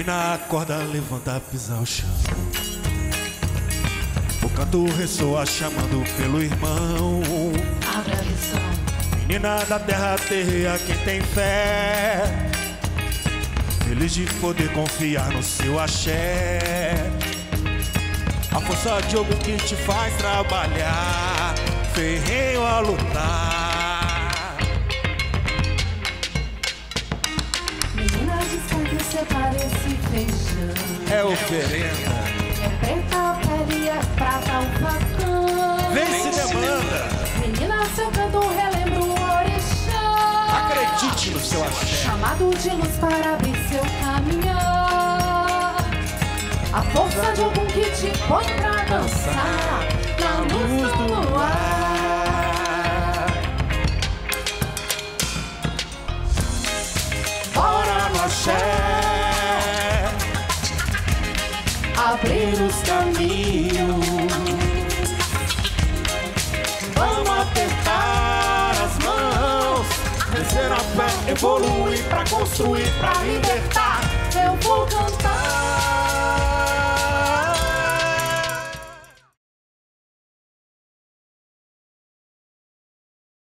Menina, acorda, levanta, pisa o chão. O canto ressoa chamando pelo irmão. Abre a visão. Menina da terra terreia quem tem fé, feliz de poder confiar no seu axé. A força de algum que te faz trabalhar, ferrenho a lutar. Menina, descansa, separa esse feijão. É oferenda, É preta a pele, é prata o facão. vem se demanda. Menina, seu canto relembra o orixá. Acredite no seu axé. Chamado de luz para abrir seu caminhar. A força de algum que te põe pra dançar na luz do luar. Bora no axé, Abrir os caminhos. vamos apertar as mãos, crescer a fé, evoluir pra construir, pra libertar. Eu vou cantar.